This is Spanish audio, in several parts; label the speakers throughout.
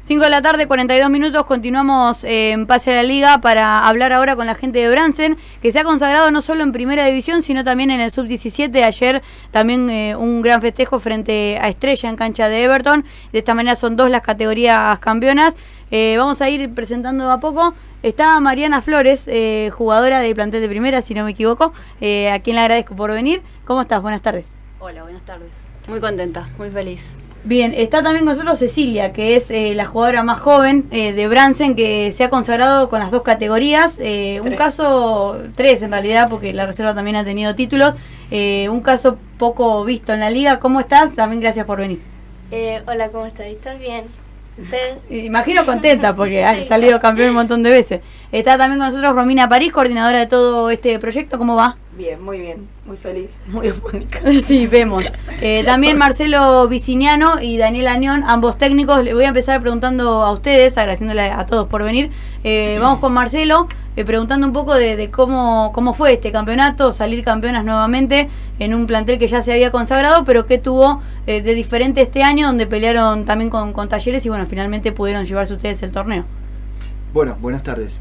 Speaker 1: 5 de la tarde, 42 minutos, continuamos en Pase a la Liga para hablar ahora con la gente de Brandsen, que se ha consagrado no solo en Primera División, sino también en el Sub-17. Ayer también un gran festejo frente a Estrella en cancha de Everton. De esta manera son 2 las categorías campeonas. Vamos a ir presentando a poco. Está Mariana Flores, jugadora del plantel de Primera, si no me equivoco, a quien le agradezco por venir. ¿Cómo estás? Buenas tardes.
Speaker 2: Hola, buenas tardes. Muy contenta, muy feliz.
Speaker 1: Bien, está también con nosotros Cecilia, que es la jugadora más joven de Brandsen, que se ha consagrado con las 2 categorías. Un caso, 3 en realidad, porque la reserva también ha tenido títulos. Un caso poco visto en la liga. ¿Cómo estás? También gracias por venir.
Speaker 3: Hola, ¿cómo estás? ¿Estás bien? ¿Ustedes?
Speaker 1: Imagino contenta, porque has salido campeón un montón de veces. Está también con nosotros Romina París, coordinadora de todo este proyecto. ¿Cómo va?
Speaker 4: Bien, muy feliz, muy afónica.
Speaker 1: Sí, vemos. También Marcelo Viciniano y Daniel Añón, ambos técnicos. Le voy a empezar preguntando a ustedes, agradeciéndole a todos por venir. Vamos con Marcelo, preguntando un poco de cómo fue este campeonato, salir campeonas nuevamente en un plantel que ya se había consagrado, pero que tuvo de diferente este año, donde pelearon también con Talleres y bueno, finalmente pudieron llevarse ustedes el torneo.
Speaker 5: Bueno, buenas tardes.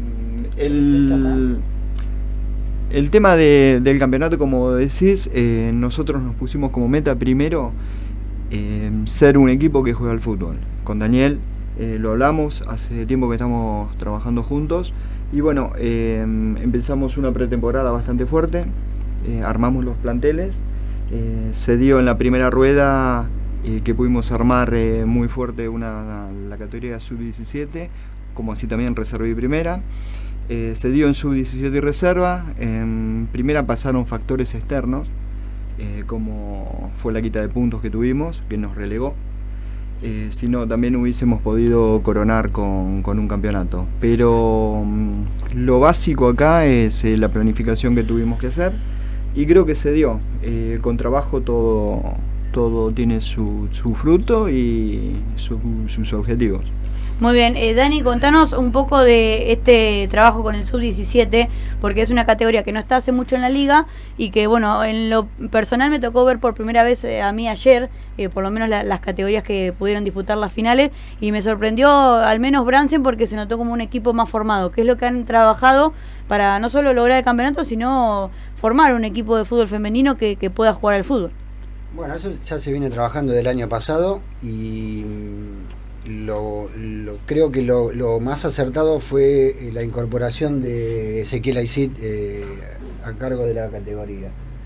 Speaker 5: El tema del campeonato, como decís, nosotros nos pusimos como meta primero ser un equipo que juega al fútbol. Con Daniel lo hablamos, hace tiempo que estamos trabajando juntos y bueno, empezamos una pretemporada bastante fuerte, armamos los planteles, se dio en la primera rueda que pudimos armar muy fuerte la categoría sub-17, como así también reserva y primera. Se dio en sub-17 y reserva. En primera pasaron factores externos, como fue la quita de puntos que tuvimos, que nos relegó. Si no, también hubiésemos podido coronar con un campeonato. Pero lo básico acá es la planificación que tuvimos que hacer y creo que se dio. Con trabajo todo tiene su fruto y sus objetivos.
Speaker 1: Muy bien, Dani, contanos un poco de este trabajo con el Sub-17, porque es una categoría que no está hace mucho en la liga y que, bueno, en lo personal me tocó ver por primera vez a mí ayer, por lo menos las categorías que pudieron disputar las finales, y me sorprendió al menos Brandsen porque se notó como un equipo más formado, que es lo que han trabajado para no solo lograr el campeonato, sino formar un equipo de fútbol femenino que pueda jugar al fútbol.
Speaker 6: Bueno, eso ya se viene trabajando del año pasado y creo que lo más acertado fue la incorporación de Ezequiel Aisit a cargo de la categoría.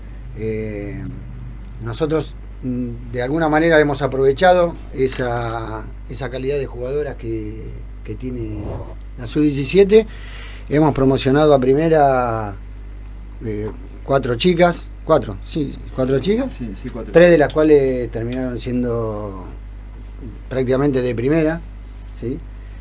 Speaker 6: Nosotros de alguna manera hemos aprovechado esa calidad de jugadoras que tiene la sub-17. Hemos promocionado a primera 4 chicas. 4 chicas.
Speaker 5: Sí, 4.
Speaker 6: 3 de las cuales terminaron siendo prácticamente de primera, ¿sí?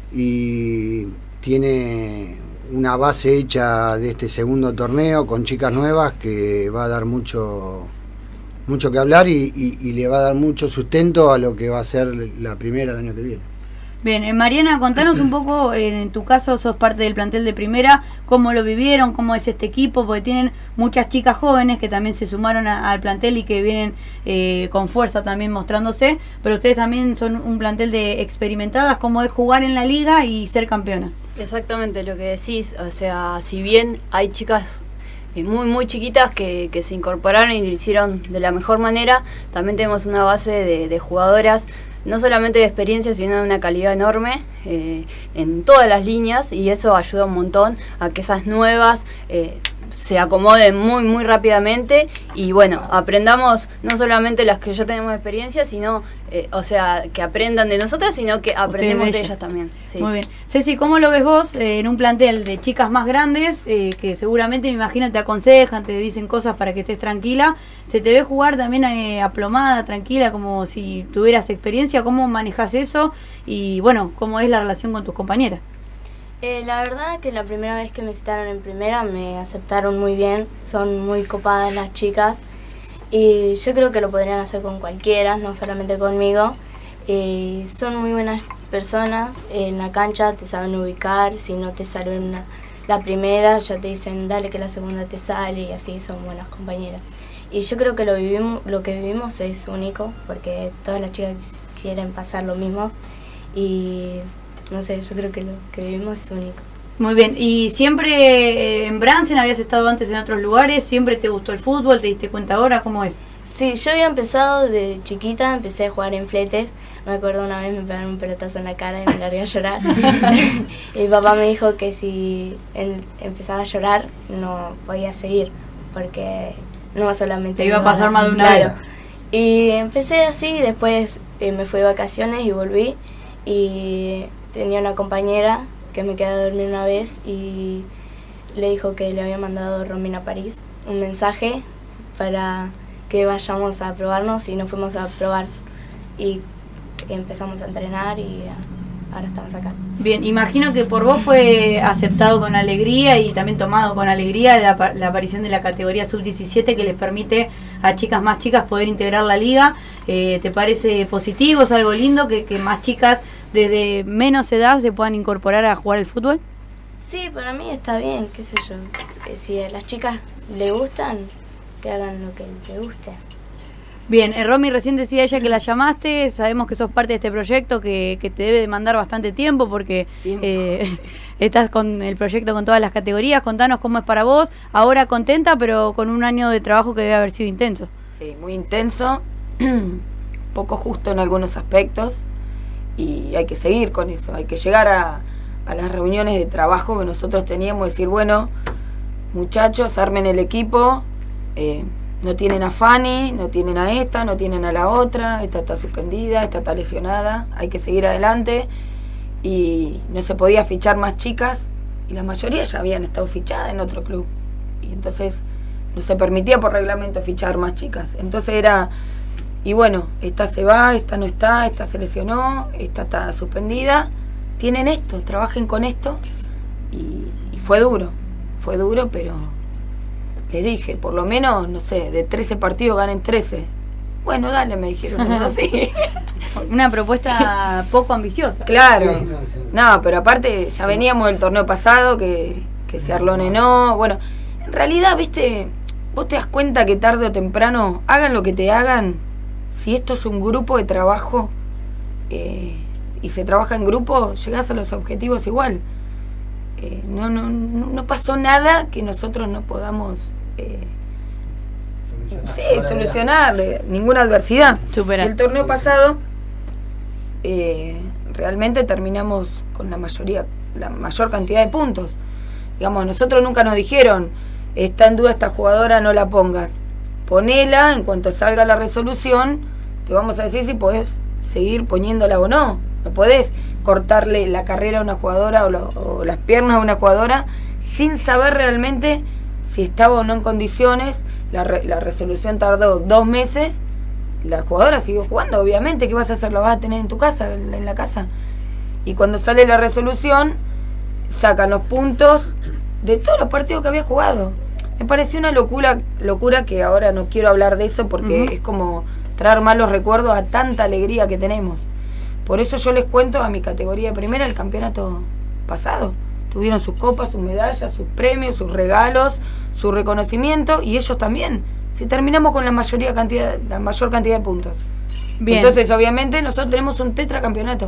Speaker 6: Y tiene una base hecha de este segundo torneo con chicas nuevas que va a dar mucho que hablar y le va a dar mucho sustento a lo que va a ser la primera del año que viene.
Speaker 1: Bien, Mariana, contanos un poco, en tu caso sos parte del plantel de primera, cómo lo vivieron, cómo es este equipo, porque tienen muchas chicas jóvenes que también se sumaron al plantel y que vienen con fuerza también mostrándose, pero ustedes también son un plantel de experimentadas, cómo es jugar en la liga y ser campeonas.
Speaker 2: Exactamente lo que decís, o sea, si bien hay chicas muy chiquitas que se incorporaron y lo hicieron de la mejor manera, también tenemos una base de jugadoras no solamente de experiencia, sino de una calidad enorme en todas las líneas, y eso ayuda un montón a que esas nuevas se acomoden muy rápidamente y bueno, aprendamos no solamente las que ya tenemos experiencia, sino o sea, que aprendan de nosotras, sino que aprendemos de ellas también. Sí.
Speaker 1: Muy bien. Ceci, ¿cómo lo ves vos en un plantel de chicas más grandes que seguramente, me imagino, te aconsejan, te dicen cosas para que estés tranquila? ¿Se te ve jugar también aplomada, tranquila, como si tuvieras experiencia? ¿Cómo manejas eso? Y bueno, ¿cómo es la relación con tus compañeras?
Speaker 3: La verdad que la primera vez que me citaron en primera me aceptaron muy bien, son muy copadas las chicas y yo creo que lo podrían hacer con cualquiera, no solamente conmigo. Son muy buenas personas, en la cancha te saben ubicar, si no te sale la primera ya te dicen dale que la segunda te sale y así, son buenas compañeras. Y yo creo que lo que vivimos es único porque todas las chicas quieren pasar lo mismo. y no sé, yo creo que lo que vivimos es único.
Speaker 1: Muy bien, ¿y siempre en Brandsen habías estado antes en otros lugares? ¿Siempre te gustó el fútbol? ¿Te diste cuenta ahora? ¿Cómo es?
Speaker 3: Sí, yo había empezado de chiquita, empecé a jugar en fletes. Me acuerdo una vez me pegaron un pelotazo en la cara y me largué a llorar. Y mi papá me dijo que si él empezaba a llorar no podía seguir, porque no solamente...
Speaker 1: Te iba a pasar más de una
Speaker 3: claro.
Speaker 1: vez.
Speaker 3: Y empecé así, después me fui de vacaciones y volví. Y tenía una compañera que me quedé a dormir una vez y le dijo que le había mandado Romina París un mensaje para que vayamos a probarnos, y nos fuimos a probar y empezamos a entrenar y ahora estamos acá.
Speaker 1: Bien, imagino que por vos fue aceptado con alegría y también tomado con alegría la aparición de la categoría sub-17, que les permite a chicas más chicas poder integrar la liga. ¿Te parece positivo? ¿Es algo lindo que más chicas desde menos edad se puedan incorporar a jugar el fútbol?
Speaker 3: Sí, para mí está bien, qué sé yo. Si a las chicas le gustan, que hagan lo que les guste.
Speaker 1: Bien, Romy, recién decía ella que la llamaste, sabemos que sos parte de este proyecto que te debe demandar bastante tiempo porque estás con el proyecto con todas las categorías. Contanos cómo es para vos, ahora contenta pero con un año de trabajo que debe haber sido intenso.
Speaker 4: Sí, muy intenso, poco justo en algunos aspectos, y hay que seguir con eso, hay que llegar a las reuniones de trabajo que nosotros teníamos, decir, bueno, muchachos, armen el equipo, no tienen a Fanny, no tienen a esta, no tienen a la otra, esta está suspendida, esta está lesionada, hay que seguir adelante, y no se podía fichar más chicas, y la mayoría ya habían estado fichadas en otro club, y entonces no se permitía por reglamento fichar más chicas, entonces era, y bueno, esta se va, esta no está, esta se lesionó, esta está suspendida, tienen esto, trabajen con esto, y fue duro, pero les dije, por lo menos, no sé, de 13 partidos ganen 13. Bueno, dale, me dijeron. Sí.
Speaker 1: Una propuesta poco ambiciosa.
Speaker 4: Claro.
Speaker 6: Sí, no, sí.
Speaker 4: No, pero aparte ya veníamos del torneo pasado, que se Arlone no. Bueno, en realidad, viste, vos te das cuenta que tarde o temprano, hagan lo que te hagan, si esto es un grupo de trabajo y se trabaja en grupo, llegás a los objetivos igual. No pasó nada que nosotros no podamos solucionar, ninguna adversidad.
Speaker 1: Superar.
Speaker 4: El torneo pasado realmente terminamos con la mayor cantidad de puntos. Digamos, nosotros nunca nos dijeron, está en duda esta jugadora, no la pongas, ponela, en cuanto salga la resolución te vamos a decir si podés seguir poniéndola o no. No podés cortarle la carrera a una jugadora o las piernas a una jugadora sin saber realmente si estaba o no en condiciones. La resolución tardó 2 meses, la jugadora siguió jugando, obviamente. ¿Qué vas a hacer? ¿La vas a tener en tu casa, en la casa? Y cuando sale la resolución, sacan los puntos de todos los partidos que había jugado. Me pareció una locura que ahora no quiero hablar de eso porque es como traer malos recuerdos a tanta alegría que tenemos. Por eso yo les cuento a mi categoría de primera el campeonato pasado. Tuvieron sus copas, sus medallas, sus premios, sus regalos, su reconocimiento, y ellos también. Si terminamos con la mayor cantidad de puntos. Bien. Entonces, obviamente, nosotros tenemos un tetracampeonato.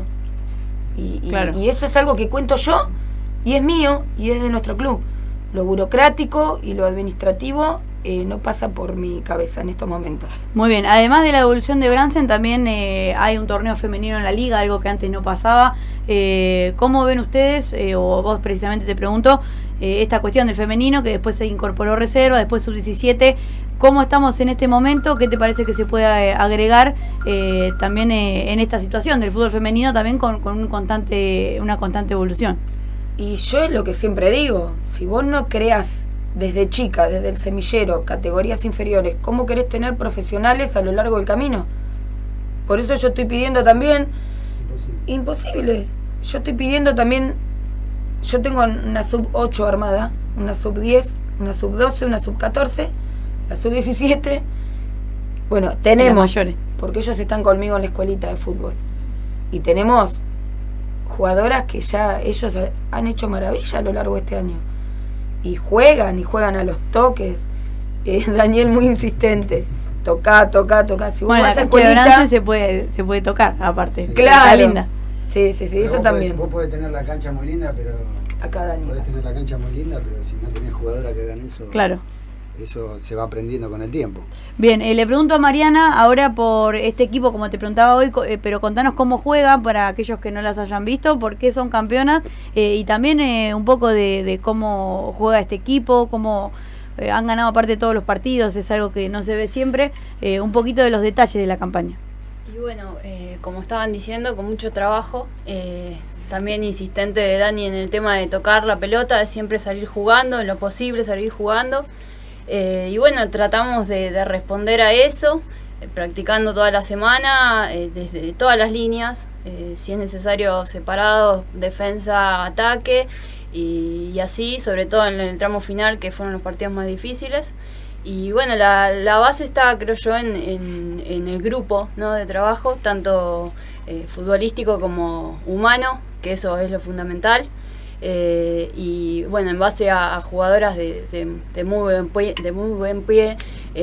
Speaker 4: Claro. Y eso es algo que cuento yo, y es mío, y es de nuestro club. Lo burocrático y lo administrativo no pasa por mi cabeza en estos momentos.
Speaker 1: Muy bien, además de la devolución de Brandsen, también hay un torneo femenino en la liga, algo que antes no pasaba. ¿Cómo ven ustedes, o vos precisamente te pregunto, esta cuestión del femenino, que después se incorporó reserva, después sub-17? ¿Cómo estamos en este momento? ¿Qué te parece que se puede agregar también en esta situación del fútbol femenino, también con una constante evolución?
Speaker 4: Y yo es lo que siempre digo, si vos no creás desde chica, desde el semillero, categorías inferiores, ¿cómo querés tener profesionales a lo largo del camino? Por eso yo estoy pidiendo también... Imposible. Yo estoy pidiendo también... Yo tengo una sub-8 armada, una sub-10, una sub-12, una sub-14, la sub-17. Bueno, tenemos... Porque ellos están conmigo en la escuelita de fútbol. Y tenemos jugadoras que ya ellos han hecho maravilla a lo largo de este año. Y juegan a los toques. Daniel muy insistente. Toca. Si
Speaker 1: bueno, la cancha de Brandsen se puede tocar, aparte.
Speaker 4: Claro.
Speaker 1: Está linda.
Speaker 4: Sí,
Speaker 6: Pero
Speaker 4: eso también.
Speaker 6: Vos podés tener la cancha muy linda, pero...
Speaker 4: Acá, Dani.
Speaker 6: Podés tener la cancha muy linda, pero si no tenés jugadoras que hagan eso...
Speaker 1: Claro.
Speaker 6: Eso se va aprendiendo con el tiempo.
Speaker 1: Bien, le pregunto a Mariana ahora por este equipo, como te preguntaba hoy, pero contanos cómo juega para aquellos que no las hayan visto, por qué son campeonas y también un poco de cómo juega este equipo, cómo han ganado aparte de todos los partidos, es algo que no se ve siempre, un poquito de los detalles de la campaña.
Speaker 2: Y bueno, como estaban diciendo, con mucho trabajo, también insistente de Dani en el tema de tocar la pelota, de siempre salir jugando, en lo posible salir jugando. Y bueno, tratamos de responder a eso, practicando toda la semana, desde todas las líneas, si es necesario separados, defensa, ataque, y así, sobre todo en el tramo final, que fueron los partidos más difíciles. Y bueno, la base está, creo yo, en el grupo, ¿no?, de trabajo, tanto futbolístico como humano, que eso es lo fundamental. Y bueno, en base a jugadoras de muy buen pie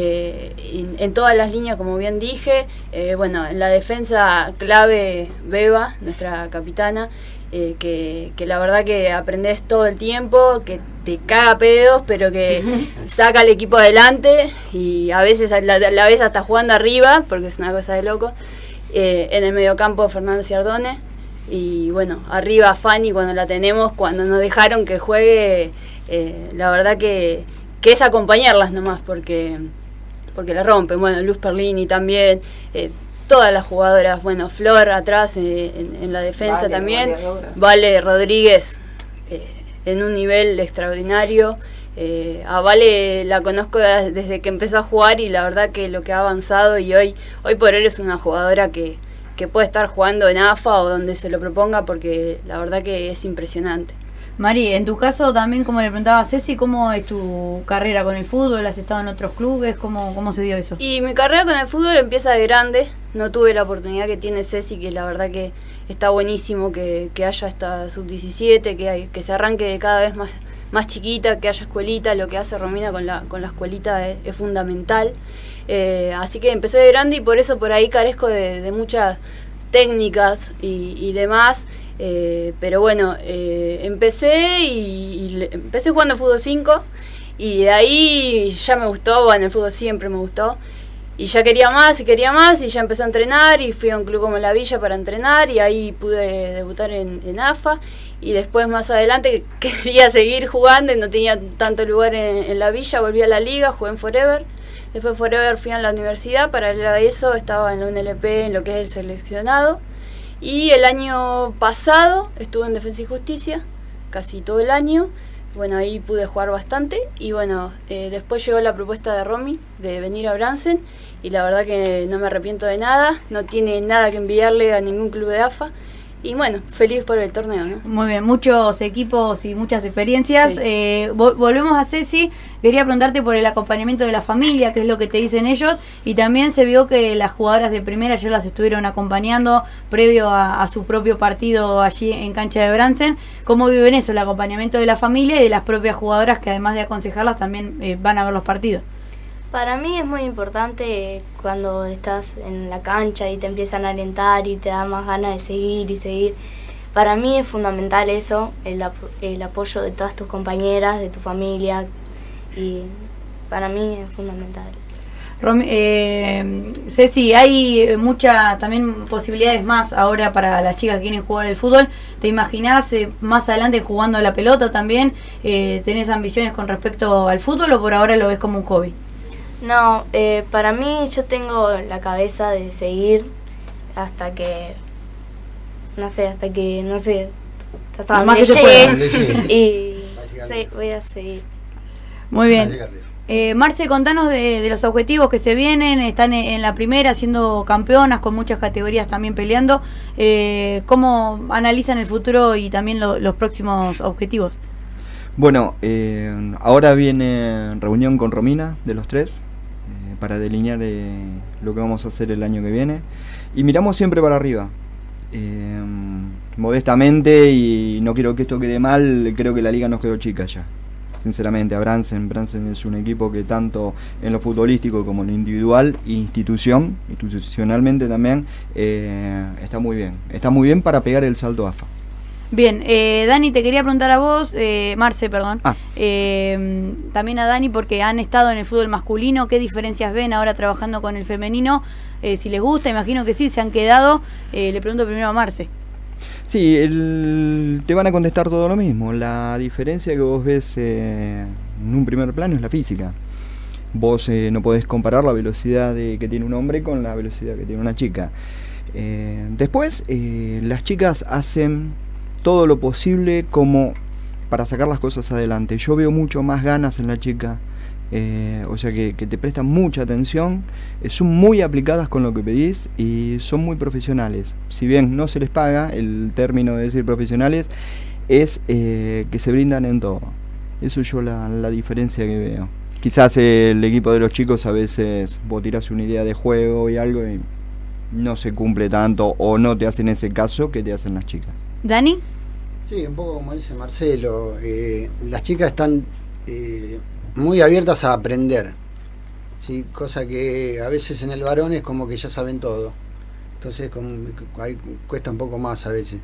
Speaker 2: en todas las líneas, como bien dije. Bueno, en la defensa clave Beba, nuestra capitana, que la verdad que aprendés todo el tiempo, que te caga pedos, pero que saca al equipo adelante, y a veces la ves hasta jugando arriba, porque es una cosa de loco. En el mediocampo Fernández Ciardone. Y bueno, arriba Fanny cuando la tenemos, cuando nos dejaron que juegue, la verdad que es acompañarlas nomás, porque la rompen. Bueno, Luz Perlini también, todas las jugadoras, bueno, Flor atrás en la defensa también, Vale Rodríguez en un nivel extraordinario. A Vale la conozco desde que empezó a jugar, y la verdad que lo que ha avanzado, y hoy por hoy es una jugadora que puede estar jugando en AFA o donde se lo proponga, porque la verdad que es impresionante.
Speaker 1: Mari, en tu caso también, como le preguntaba a Ceci, ¿cómo es tu carrera con el fútbol? ¿Has estado en otros clubes? ¿Cómo se dio eso?
Speaker 2: Y mi carrera con el fútbol empieza de grande. No tuve la oportunidad que tiene Ceci, que la verdad que está buenísimo que haya esta sub-17, que se arranque de cada vez más chiquita, que haya escuelita. Lo que hace Romina con la escuelita es fundamental. Así que empecé de grande, y por eso por ahí carezco de muchas técnicas y demás. Pero bueno, empecé jugando fútbol 5, y de ahí ya me gustó. Bueno, el fútbol siempre me gustó, y ya quería más, y ya empecé a entrenar, y fui a un club como La Villa para entrenar, y ahí pude debutar en AFA. Y después, más adelante, quería seguir jugando y no tenía tanto lugar en La Villa, volví a la liga, jugué en Forever. Después Forever fui a la universidad, paralelo a eso estaba en la UNLP, en lo que es el seleccionado. Y el año pasado estuve en Defensa y Justicia, casi todo el año. Bueno, ahí pude jugar bastante. Y bueno, después llegó la propuesta de Romy de venir a Bransen, y la verdad que no me arrepiento de nada, no tiene nada que envidiarle a ningún club de AFA. Y bueno, feliz por el torneo, ¿no?
Speaker 1: Muy bien, muchos equipos y muchas experiencias.
Speaker 2: Sí.
Speaker 1: Volvemos a Ceci. Quería preguntarte por el acompañamiento de la familia, qué es lo que te dicen ellos. Y también se vio que las jugadoras de primera ayer las estuvieron acompañando previo a su propio partido allí en cancha de Bransen. ¿Cómo viven eso, el acompañamiento de la familia y de las propias jugadoras, que además de aconsejarlas también van a ver los partidos?
Speaker 3: Para mí es muy importante cuando estás en la cancha y te empiezan a alentar y te da más ganas de seguir y seguir. Para mí es fundamental eso, el apoyo de todas tus compañeras, de tu familia, y para mí es fundamental eso.
Speaker 1: Ceci, hay muchas también posibilidades más ahora para las chicas que quieren jugar el fútbol. ¿Te imaginás más adelante jugando a la pelota también? ¿Tenés ambiciones con respecto al fútbol o por ahora lo ves como un hobby?
Speaker 3: No, para mí yo tengo la cabeza de seguir hasta donde llegue, y sí, voy a seguir.
Speaker 1: Muy bien. Marce, contanos de los objetivos que se vienen. Están en la primera siendo campeonas, con muchas categorías también peleando. ¿Cómo analizan el futuro y también los próximos objetivos?
Speaker 5: Bueno, ahora viene reunión con Romina de los tres para delinear lo que vamos a hacer el año que viene, y miramos siempre para arriba, modestamente, y no quiero que esto quede mal. Creo que la liga nos quedó chica ya, sinceramente, a Bransen. Bransen es un equipo que tanto en lo futbolístico como en lo individual, institucionalmente también, está muy bien para pegar el salto AFA.
Speaker 1: Bien, Dani, te quería preguntar a vos, Marce, perdón, también a Dani, porque han estado en el fútbol masculino, ¿qué diferencias ven ahora trabajando con el femenino? Si les gusta, imagino que sí, se han quedado. Le pregunto primero a Marce.
Speaker 5: Sí, te van a contestar todo lo mismo. La diferencia que vos ves en un primer plano es la física. Vos no podés comparar la velocidad que tiene un hombre con la velocidad que tiene una chica. Después, las chicas hacen todo lo posible como para sacar las cosas adelante. Yo veo mucho más ganas en la chica, o sea que te prestan mucha atención, son muy aplicadas con lo que pedís y son muy profesionales. Si bien no se les paga, el término de decir profesionales es que se brindan en todo. Eso yo la diferencia que veo. Quizás el equipo de los chicos a veces vos tirás una idea de juego y algo y no se cumple tanto o no te hacen ese caso que te hacen las chicas.
Speaker 1: ¿Dani?
Speaker 6: Sí, un poco como dice Marcelo, las chicas están muy abiertas a aprender, ¿sí? Cosa que a veces en el varón es como que ya saben todo, entonces ahí cuesta un poco más a veces.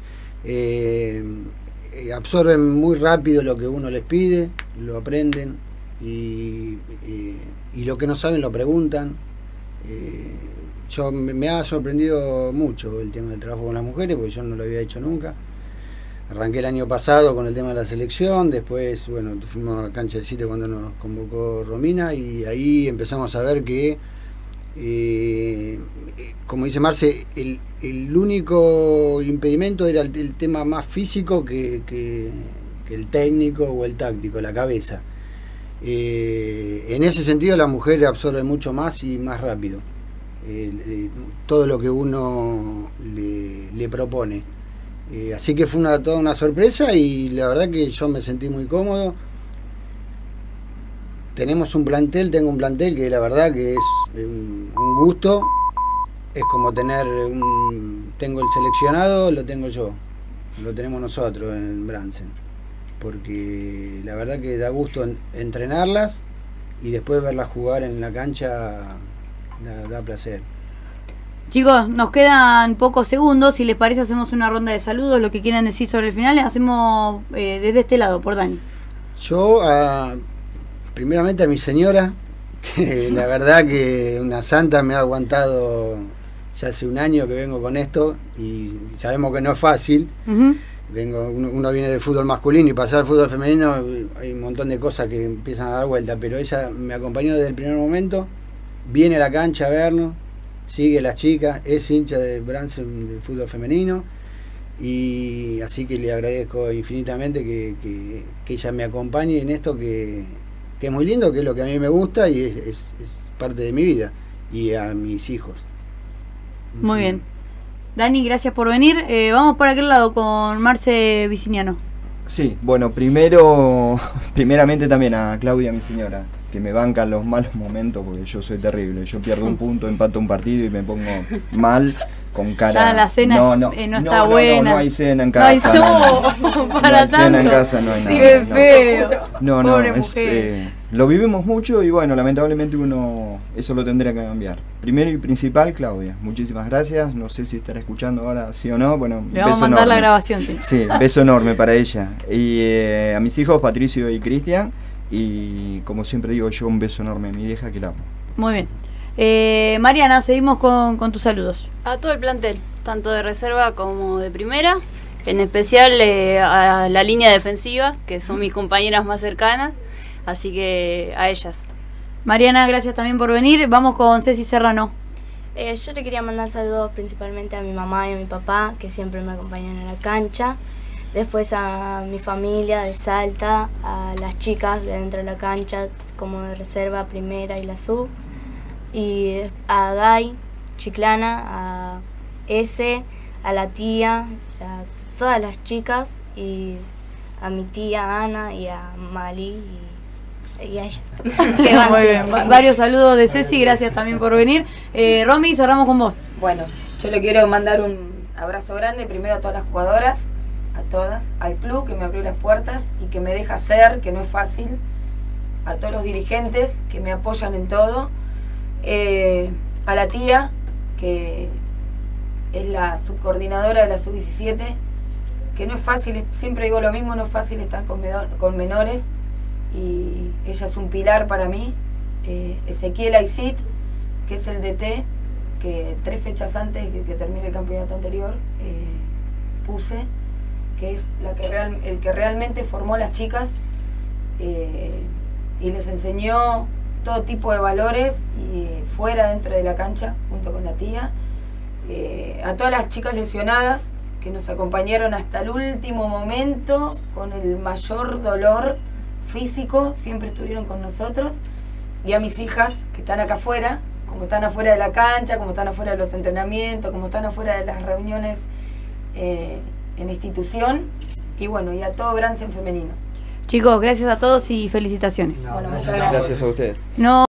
Speaker 6: Absorben muy rápido lo que uno les pide, lo aprenden y lo que no saben lo preguntan. Me ha sorprendido mucho el tema del trabajo con las mujeres, porque yo no lo había hecho nunca. Arranqué el año pasado con el tema de la selección, después, bueno, fuimos a Cancha del Sitio cuando nos convocó Romina y ahí empezamos a ver que, como dice Marce, el único impedimento era el tema más físico que el técnico o el táctico, la cabeza. En ese sentido la mujer absorbe mucho más y más rápido todo lo que uno le propone. Así que fue toda una sorpresa y la verdad que yo me sentí muy cómodo. Tengo un plantel que la verdad que es un gusto. Es como tengo el seleccionado, lo tengo yo, lo tenemos nosotros en Bransen, porque la verdad que da gusto entrenarlas y después verlas jugar en la cancha da placer.
Speaker 1: Chicos, nos quedan pocos segundos. Si les parece, hacemos una ronda de saludos. Lo que quieran decir sobre el final, hacemos desde este lado, por Dani.
Speaker 6: Yo, primeramente a mi señora, que la verdad que una santa, me ha aguantado ya hace un año que vengo con esto y sabemos que no es fácil. Uno viene del fútbol masculino y pasar al fútbol femenino, hay un montón de cosas que empiezan a dar vuelta, pero ella me acompañó desde el primer momento, viene a la cancha a vernos, sigue a las chicas, es hincha de Bransen del fútbol femenino y así que le agradezco infinitamente que ella me acompañe en esto que es muy lindo, que es lo que a mí me gusta y es parte de mi vida y a mis hijos.
Speaker 1: Muy bien. Dani, gracias por venir. Vamos por aquel lado con Marce Viciniano.
Speaker 5: Sí, bueno, primeramente también a Claudia, mi señora, que me bancan los malos momentos porque yo soy terrible. Yo pierdo un punto, empato un partido y me pongo mal, con cara.
Speaker 1: Ya la cena no está buena.
Speaker 5: No hay cena en casa.
Speaker 1: Para tanto.
Speaker 5: Cena en casa no hay nada.
Speaker 1: Sí, es feo.
Speaker 5: Pobre mujer. Lo vivimos mucho y bueno, lamentablemente uno eso lo tendría que cambiar. Primero y principal, Claudia, muchísimas gracias. No sé si estará escuchando ahora, sí o no. Bueno,
Speaker 1: le vamos a mandar la grabación, sí.
Speaker 5: Sí, beso enorme para ella. Y a mis hijos, Patricio y Cristian. Y como siempre digo yo, un beso enorme a mi vieja que la amo.
Speaker 1: Muy bien. Mariana, seguimos con tus saludos.
Speaker 2: A todo el plantel, tanto de reserva como de primera. En especial a la línea defensiva, que son mis compañeras más cercanas. Así que a ellas.
Speaker 1: Mariana, gracias también por venir. Vamos con Ceci Serrano.
Speaker 3: Yo le quería mandar saludos principalmente a mi mamá y a mi papá, que siempre me acompañan en la cancha. Después a mi familia de Salta, a las chicas de dentro de la cancha, como de reserva, primera y la sub. Y a Dai, Chiclana, a S, a la tía, a todas las chicas, y a mi tía Ana y a Mali y a ellas.
Speaker 1: Muy bien. Varios saludos de Ceci, gracias también por venir. Romy, cerramos con vos.
Speaker 4: Bueno, yo le quiero mandar un abrazo grande primero a todas las jugadoras, a todas, al club que me abrió las puertas y que me deja ser, que no es fácil, a todos los dirigentes que me apoyan en todo, a la tía, que es la subcoordinadora de la sub-17, que no es fácil, siempre digo lo mismo, no es fácil estar con menores, y ella es un pilar para mí. Ezequiel Aisit, que es el DT, que 3 fechas antes de que termine el campeonato anterior puse, que es el que realmente formó a las chicas y les enseñó todo tipo de valores, y fuera, dentro de la cancha, junto con la tía. A todas las chicas lesionadas que nos acompañaron hasta el último momento, con el mayor dolor físico, siempre estuvieron con nosotros. Y a mis hijas que están acá afuera, como están afuera de la cancha, como están afuera de los entrenamientos, como están afuera de las reuniones en la institución, y bueno, y a todo Bransen femenino.
Speaker 1: Chicos, gracias a todos y felicitaciones.
Speaker 6: No,
Speaker 4: Bueno,
Speaker 6: gracias
Speaker 4: muchas gracias.
Speaker 5: Gracias a ustedes.
Speaker 1: No